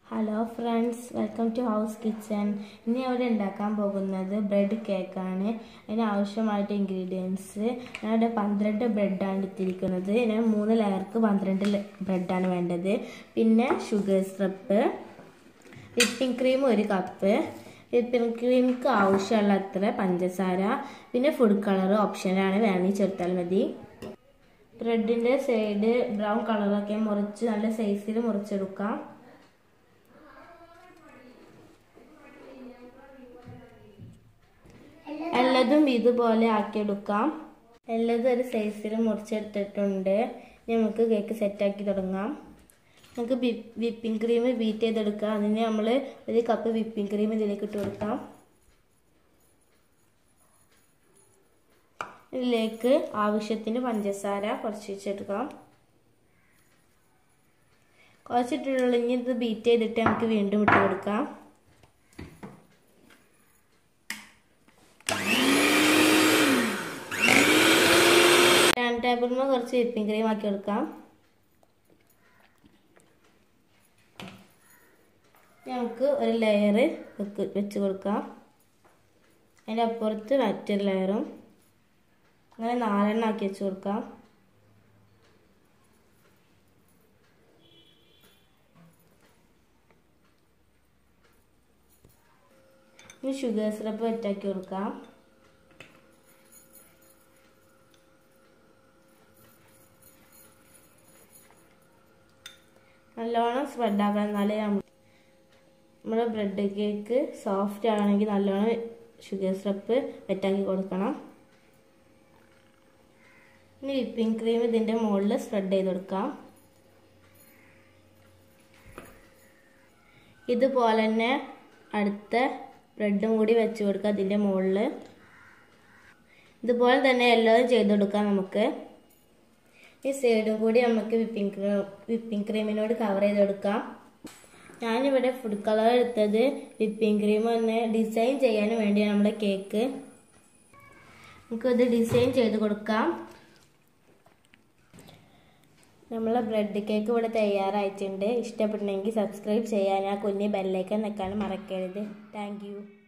Hello friends, welcome to House Kitchen. ഇനി അവിടെ ഉണ്ടാക്കാൻ പോകുന്നത് ബ്രെഡ് കേക്ക് ആണ്. അതിന് ആവശ്യമായിട്ട് ഇൻഗ്രീഡിയൻസ് ഞാനിവിടെ 12 ബ്രെഡ് ആണ് എടുത്തിരിക്കുന്നത്. ഞാൻ 3 ലെയർക്ക് 12 ബ്രെഡ് ആണ് വേണ്ടത്. പിന്നെ sugar syrup, whipping cream 1 cup, whipping ക്രീമിക്ക് ആവശ്യമുള്ള അത്ര പഞ്ചസാര, പിന്നെ ഫുഡ് കളർ ഓപ്ഷനാണ്, വേണമെങ്കിൽ ചേർത്താൽ മതി. ബ്രെഡിന്റെ സൈഡ് ബ്രൗൺ കളറൊക്കെ മുറിച്ച് നല്ല സൈസിൽ മുറിച്ചെടുക്കാം. എല്ലാതും ഇതുപോലെ ആക്കിയെടുക്കാം. എല്ലാതും ഒരു സൈസിൽ മുറിച്ചെടുത്തിട്ടുണ്ട്. നമുക്ക് കേക്ക് സെറ്റാക്കി തുടങ്ങാം. നമുക്ക് വിപ്പിംഗ് ക്രീം ബീറ്റ് ചെയ്തെടുക്കാം. അതിന് നമ്മൾ 1 കപ്പ് വിപ്പിംഗ് ക്രീം ഇതിലേക്ക് ഇട്ട് കൊടുക്കാം. ഇതിലേക്ക് ആവശ്യത്തിന് പഞ്ചസാര കുറച്ച് വെച്ചെടുക്കാം. കുറച്ചിട്ടുള്ള ഇത് ബീറ്റ് ചെയ്തിട്ട് നമുക്ക് വീണ്ടും ഇട്ട് കൊടുക്കാം. ടേബിളിൽ കുറച്ച് വിപ്പിംഗ് ക്രീം ആക്കി കൊടുക്കാം. നമുക്ക് ഒരു ലെയർ വെച്ച് കൊടുക്കാം. അതിൻ്റെ അപ്പുറത്ത് മറ്റൊരു ലെയറും, അങ്ങനെ 4 എണ്ണം ആക്കി വെച്ച് കൊടുക്കാം. ഇനി ഷുഗർ സിറപ്പ് വെറ്റാക്കി കൊടുക്കാം. നല്ലോണം സ്പ്രെഡ് ആക്കണം, എന്നാലേ നമ്മുടെ ബ്രെഡ് കേക്ക് സോഫ്റ്റ് ആണെങ്കിൽ നല്ലോണം ഷുഗർ സിറപ്പ് വെറ്റാക്കി കൊടുക്കണം. ഇനി വിപ്പിംഗ് ക്രീം ഇതിൻ്റെ മുകളിൽ സ്പ്രെഡ് ചെയ്ത് കൊടുക്കാം. ഇതുപോലെ തന്നെ അടുത്ത ബ്രെഡും കൂടി വെച്ച് കൊടുക്കാം ഇതിൻ്റെ മുകളിൽ. ഇതുപോലെ തന്നെ എല്ലാതും ചെയ്ത് കൊടുക്കാം. നമുക്ക് ഈ സൈഡും കൂടി നമുക്ക് വിപ്പിംഗ് ക്രീമിനോട് കവർ ചെയ്ത് കൊടുക്കാം. ഞാനിവിടെ ഫുഡ് കളർ എടുത്തത് വിപ്പിംഗ് ക്രീം തന്നെ ഡിസൈൻ ചെയ്യാൻ വേണ്ടിയാണ് നമ്മുടെ കേക്ക്. നമുക്കത് ഡിസൈൻ ചെയ്ത് കൊടുക്കാം. നമ്മളെ ബ്രെഡ് കേക്ക് ഇവിടെ തയ്യാറായിട്ടുണ്ട്. ഇഷ്ടപ്പെടണമെങ്കിൽ സബ്സ്ക്രൈബ് ചെയ്യാൻ, ആ കുഞ്ഞ് ബെല്ലൈക്കൺ നിൽക്കാൻ മറക്കരുത്. Thank U.